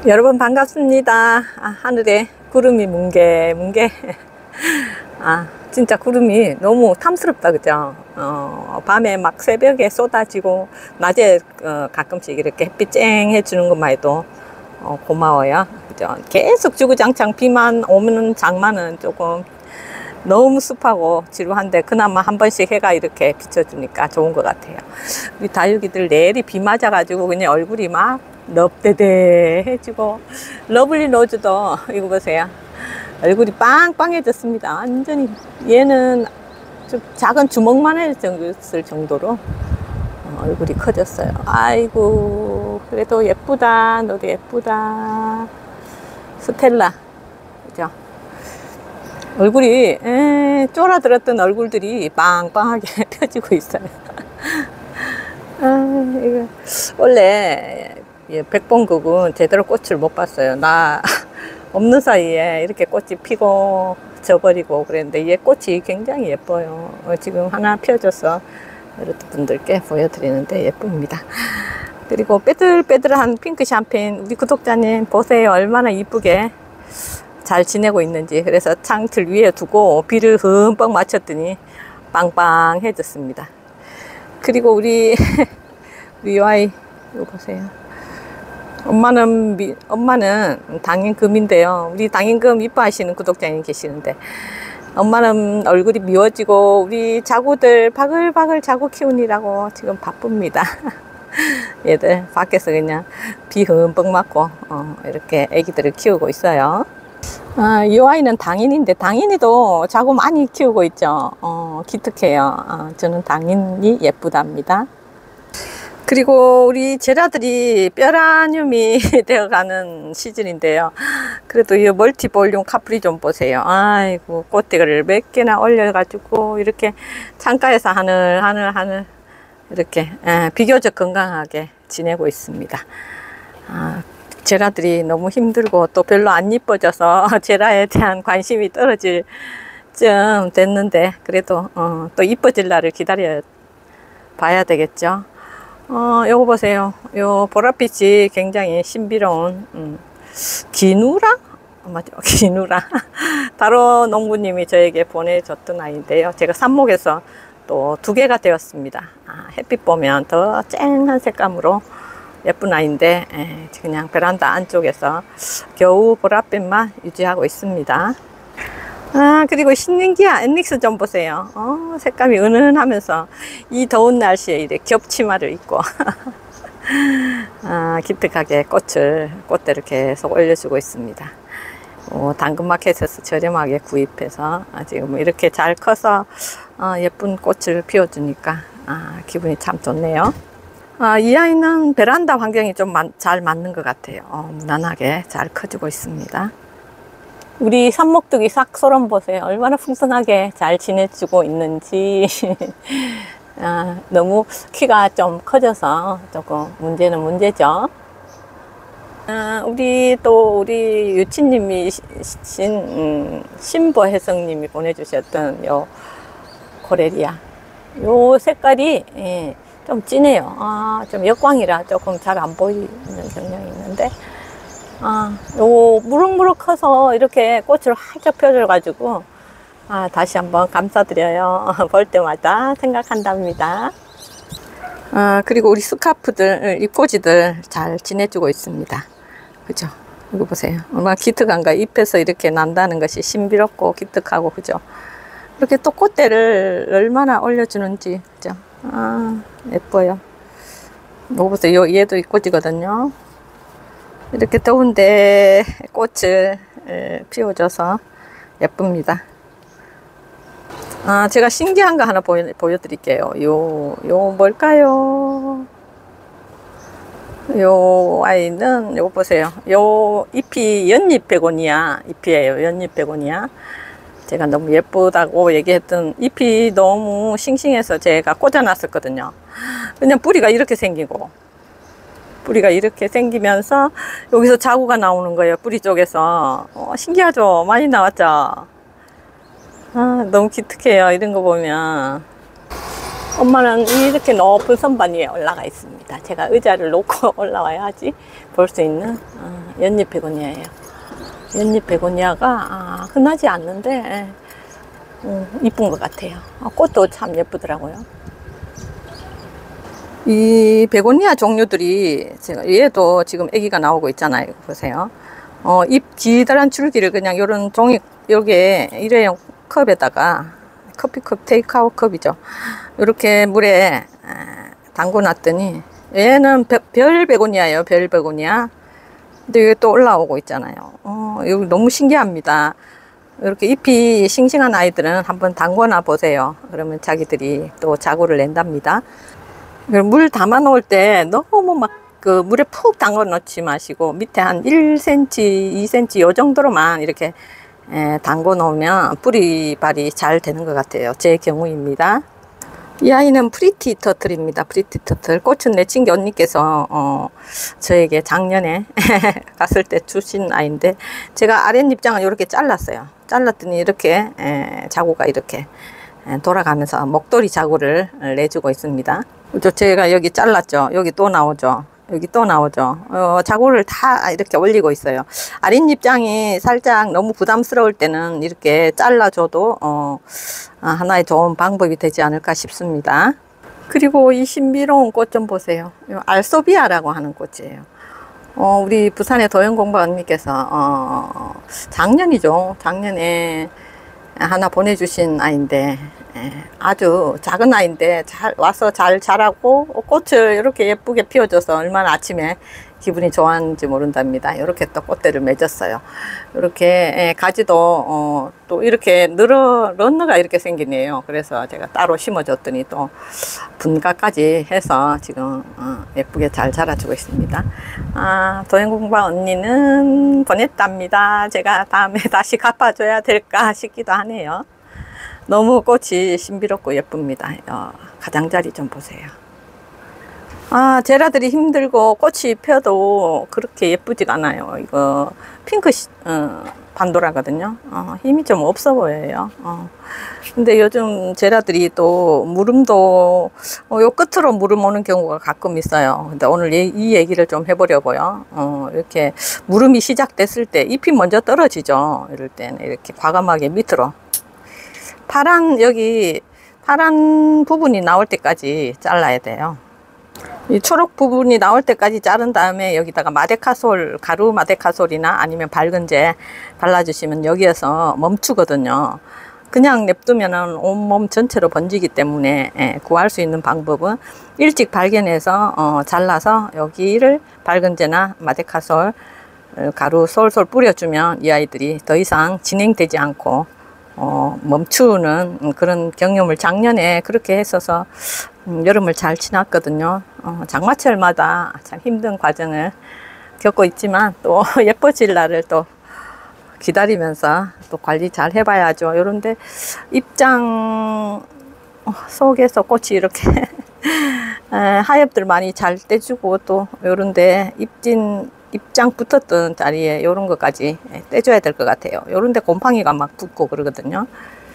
여러분 반갑습니다. 하늘에 구름이 뭉게뭉게. 진짜 구름이 너무 탐스럽다, 그죠? 밤에 막 새벽에 쏟아지고 낮에 가끔씩 이렇게 햇빛 쨍 해주는 것만 해도 고마워요, 그죠? 계속 주구장창 비만 오면 장마는 조금 너무 습하고 지루한데 그나마 한 번씩 해가 이렇게 비춰주니까 좋은 것 같아요. 우리 다육이들 내일이 비 맞아가지고 그냥 얼굴이 막 넙대대해지고, 러블리 로즈도 이거 보세요, 얼굴이 빵빵해졌습니다. 완전히 얘는 좀 작은 주먹만 했을 정도로 얼굴이 커졌어요. 아이고 그래도 예쁘다. 너도 예쁘다. 스텔라, 그죠? 얼굴이 쫄아들었던 얼굴들이 빵빵하게 펴지고 있어요. 이거 원래 백봉국은 제대로 꽃을 못 봤어요. 나 없는 사이에 이렇게 꽃이 피고 져버리고 그랬는데 얘 꽃이 굉장히 예뻐요. 지금 하나 펴져서 여러분들께 보여드리는데 예쁩니다. 그리고 빼들빼들한 핑크 샴페인, 우리 구독자님 보세요. 얼마나 이쁘게 잘 지내고 있는지. 그래서 창틀 위에 두고 비를 흠뻑 맞췄더니 빵빵해졌습니다. 그리고 우리 아이 이거 보세요. 엄마는 당인금인데요. 우리 당인금 이뻐하시는 구독자님 계시는데, 엄마는 얼굴이 미워지고 우리 자구들 바글바글 자구 키우느라고 지금 바쁩니다. 얘들 밖에서 그냥 비 흠뻑 맞고 이렇게 애기들을 키우고 있어요. 이 아이는 당인인데 당인이도 자구 많이 키우고 있죠. 기특해요. 저는 당인이 예쁘답니다. 그리고 우리 제라들이 뼈라늄이 되어가는 시즌인데요. 그래도 이 멀티볼륨 카프리 좀 보세요. 아이고 꽃대를 몇 개나 올려가지고 이렇게 창가에서 하늘 이렇게 비교적 건강하게 지내고 있습니다. 제라들이 너무 힘들고 또 별로 안 이뻐져서 제라에 대한 관심이 떨어질 쯤 됐는데, 그래도 또 이뻐질 날을 기다려 봐야 되겠죠. 요거 보세요. 요 보랏빛이 굉장히 신비로운 기누라? 맞죠? 기누라. 다로 농부님이 저에게 보내줬던 아이인데요. 제가 삽목에서 또 2개가 되었습니다. 햇빛 보면 더 쨍한 색감으로 예쁜 아이인데 그냥 베란다 안쪽에서 겨우 보랏빛만 유지하고 있습니다. 그리고 신nin기아 엔닉스 좀 보세요. 색감이 은은하면서 이 더운 날씨에 이렇게 겹치마를 입고 기특하게 꽃대를 계속 올려주고 있습니다. 당근마켓에서 저렴하게 구입해서 지금 이렇게 잘 커서 예쁜 꽃을 피워주니까 기분이 참 좋네요. 이 아이는 베란다 환경이 좀 잘 맞는 것 같아요. 무난하게 잘 커지고 있습니다. 우리 삽목두기 싹소름 보세요. 얼마나 풍성하게 잘 지내주고 있는지. 너무 키가 좀 커져서 조금 문제는 문제죠. 우리 유치님이 신보혜성님이 보내주셨던 요 코렐리아, 요 색깔이 좀 진해요. 좀 역광이라 조금 잘 안 보이는 경향이 있는데, 요 무럭무럭 커서 이렇게 꽃을 활짝 펴줘가지고 다시 한번 감사드려요. 볼 때마다 생각한답니다. 그리고 우리 스카프들, 잎꽂이들 잘 지내주고 있습니다. 그죠? 이거 보세요. 얼마나 기특한가. 잎에서 이렇게 난다는 것이 신비롭고 기특하고, 그죠? 이렇게 또 꽃대를 얼마나 올려주는지, 그죠? 예뻐요. 이거 보세요. 얘도 잎꽂이거든요. 이렇게 더운데 꽃을 피워줘서 예쁩니다. 제가 신기한 거 하나 보여드릴게요. 요 뭘까요? 요 아이는 요거 보세요. 요 잎이 연잎 베고니아 잎이에요. 연잎 베고니아. 제가 너무 예쁘다고 얘기했던 잎이 너무 싱싱해서 제가 꽂아놨었거든요. 그냥 뿌리가 이렇게 생기고, 뿌리가 이렇게 생기면서 여기서 자구가 나오는 거예요. 뿌리 쪽에서. 신기하죠? 많이 나왔죠? 너무 기특해요. 이런 거 보면. 엄마는 이렇게 높은 선반 위에 올라가 있습니다. 제가 의자를 놓고 올라와야지 볼 수 있는 연잎 베고니아예요. 연잎 베고니아가 흔하지 않는데 이쁜 것 같아요. 꽃도 참 예쁘더라고요. 이 베고니아 종류들이 얘도 지금 아기가 나오고 있잖아요. 보세요. 잎 기다란 줄기를 그냥 요런 종이 요게 일회용 컵에다가 커피컵 테이크아웃 컵이죠. 이렇게 물에 담궈 놨더니 얘는 별 베고니아예요. 별 베고니아. 근데 이게 또 올라오고 있잖아요. 이거 너무 신기합니다. 이렇게 잎이 싱싱한 아이들은 한번 담궈 보세요. 그러면 자기들이 또 자구를 낸답니다. 물 담아 놓을 때 너무 막 그 물에 푹 담궈 놓지 마시고 밑에 한 1cm, 2cm 요 정도로만 이렇게 담궈 놓으면 뿌리발이 잘 되는 것 같아요. 제 경우입니다. 이 아이는 프리티 터틀입니다. 프리티 터틀. 꽃은 내친기 언니께서 저에게 작년에 갔을 때 주신 아이인데 제가 아랫잎장을 이렇게 잘랐어요. 잘랐더니 이렇게 자구가 이렇게 돌아가면서 목도리 자구를 내주고 있습니다. 제가 여기 잘랐죠. 여기 또 나오죠. 여기 또 나오죠. 자구를 다 이렇게 올리고 있어요. 아랫잎장이 살짝 너무 부담스러울 때는 이렇게 잘라줘도 하나의 좋은 방법이 되지 않을까 싶습니다. 그리고 이 신비로운 꽃 좀 보세요. 알소비아라고 하는 꽃이에요. 우리 부산의 도연공부 언니께서 작년이죠. 작년에 하나 보내주신 아이인데 아주 작은 아이인데 와서 잘 자라고 꽃을 이렇게 예쁘게 피워줘서 얼마나 아침에 기분이 좋았는지 모른답니다. 이렇게 또 꽃대를 맺었어요. 이렇게 가지도 또 이렇게 런너가 이렇게 생기네요. 그래서 제가 따로 심어줬더니 또 분가까지 해서 지금 예쁘게 잘 자라주고 있습니다. 도연공부 언니는 보냈답니다. 제가 다음에 다시 갚아줘야 될까 싶기도 하네요. 너무 꽃이 신비롭고 예쁩니다. 가장자리 좀 보세요. 제라들이 힘들고 꽃이 펴도 그렇게 예쁘지가 않아요. 이거 핑크 반도라거든요. 힘이 좀 없어 보여요. 근데 요즘 제라들이 또 무름도 요 끝으로 무름 오는 경우가 가끔 있어요. 근데 오늘 이 얘기를 좀 해보려고요. 이렇게 무름이 시작됐을 때 잎이 먼저 떨어지죠. 이럴 때는 이렇게 과감하게 밑으로 여기 파란 부분이 나올 때까지 잘라야 돼요. 이 초록 부분이 나올 때까지 자른 다음에 여기다가 마데카솔, 가루 마데카솔이나 아니면 밝은제 발라주시면 여기에서 멈추거든요. 그냥 냅두면은 온몸 전체로 번지기 때문에 구할 수 있는 방법은 일찍 발견해서 잘라서 여기를 밝은제나 마데카솔, 가루 솔솔 뿌려주면 이 아이들이 더 이상 진행되지 않고 멈추는 그런 경험을 작년에 그렇게 했어서 여름을 잘 지났거든요. 장마철마다 참 힘든 과정을 겪고 있지만 또 예뻐질 날을 또 기다리면서 또 관리 잘 해봐야죠. 이런데 입장 속에서 꽃이 이렇게 하엽들 많이 잘 떼주고 또 이런데 입장 붙었던 자리에 이런 것까지 떼줘야 될 것 같아요. 이런데 곰팡이가 막 붙고 그러거든요.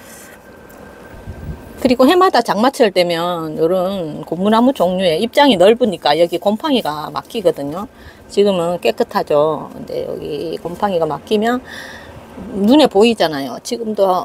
그리고 해마다 장마철 되면 이런 고무나무 종류의 입장이 넓으니까 여기 곰팡이가 막히거든요. 지금은 깨끗하죠. 근데 여기 곰팡이가 막히면 눈에 보이잖아요. 지금도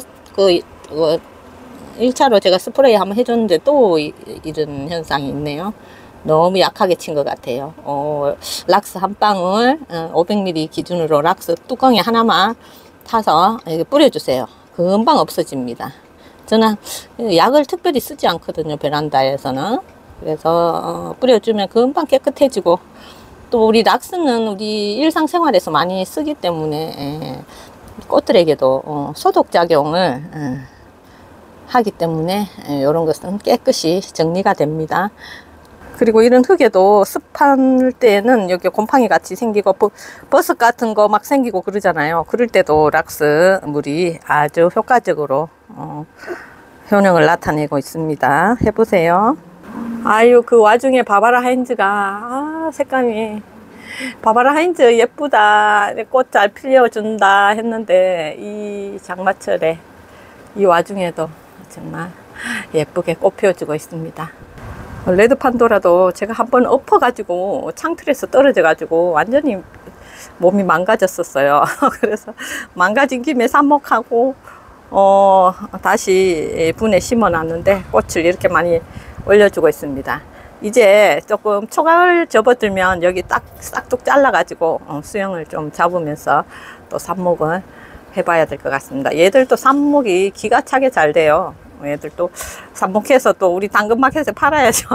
1차로 제가 스프레이 한번 해줬는데 또 이런 현상이 있네요. 너무 약하게 친 것 같아요. 락스 한 방울 500ml 기준으로 락스 뚜껑에 하나만 타서 이렇게 뿌려주세요. 금방 없어집니다. 저는 약을 특별히 쓰지 않거든요. 베란다에서는. 그래서 뿌려주면 금방 깨끗해지고 또 우리 락스는 우리 일상생활에서 많이 쓰기 때문에 꽃들에게도 소독작용을 하기 때문에 이런 것은 깨끗이 정리가 됩니다. 그리고 이런 흙에도 습할 때는 여기 곰팡이 같이 생기고 버섯 같은 거 막 생기고 그러잖아요. 그럴 때도 락스 물이 아주 효과적으로 효능을 나타내고 있습니다. 해보세요. 아유, 그 와중에 바바라 하인즈가 색감이 바바라 하인즈 예쁘다, 꽃 잘 피워준다 했는데 이 장마철에 이 와중에도 정말 예쁘게 꽃 피워주고 있습니다. 레드 판도라도 제가 한번 엎어가지고 창틀에서 떨어져가지고 완전히 몸이 망가졌었어요. 그래서 망가진 김에 삽목하고 다시 분에 심어 놨는데 꽃을 이렇게 많이 올려주고 있습니다. 이제 조금 초가을 접어들면 여기 딱 싹둑 잘라 가지고 수영을 좀 잡으면서 또 삽목을 해봐야 될 것 같습니다. 얘들도 삽목이 기가 차게 잘 돼요. 얘들도 삽목해서 또 우리 당근마켓에 팔아야죠.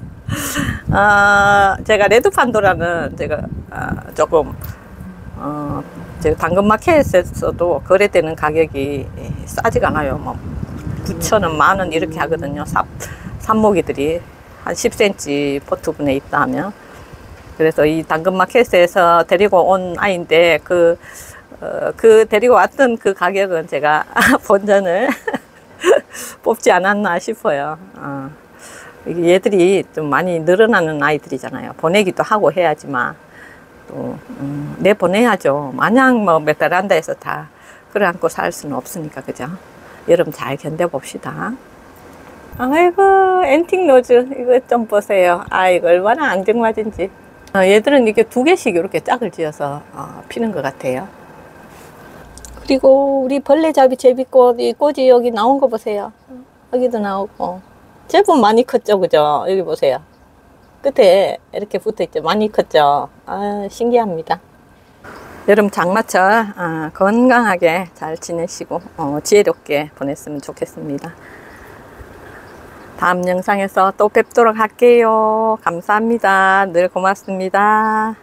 제가 레드판도라는 제가 조금 제가 당근마켓에서도 거래되는 가격이 싸지가 않아요. 뭐 9,000원, 만원 이렇게 하거든요. 삽목이들이 한 10cm 포트분에 있다 하면. 그래서 이 당근마켓에서 데리고 온 아이인데 그 데리고 왔던 그 가격은 제가 본전을 뽑지 않았나 싶어요. 얘들이 좀 많이 늘어나는 아이들이잖아요. 보내기도 하고 해야지만 또 내보내야죠. 마냥 뭐 베란다에서 다 끌어안고 살 수는 없으니까, 그죠? 여름 잘 견뎌봅시다. 아이고, 앤틱 로즈 이거 좀 보세요. 아, 이거 얼마나 앙증맞은지. 얘들은 이렇게 2개씩 이렇게 짝을 지어서 피는 것 같아요. 그리고 우리 벌레잡이 제비꽃, 이 꽃이 여기 나온 거 보세요. 여기도 나오고 제법 많이 컸죠, 그죠? 여기 보세요. 끝에 이렇게 붙어있죠. 많이 컸죠. 신기합니다. 여름 장마철 건강하게 잘 지내시고 지혜롭게 보냈으면 좋겠습니다. 다음 영상에서 또 뵙도록 할게요. 감사합니다. 늘 고맙습니다.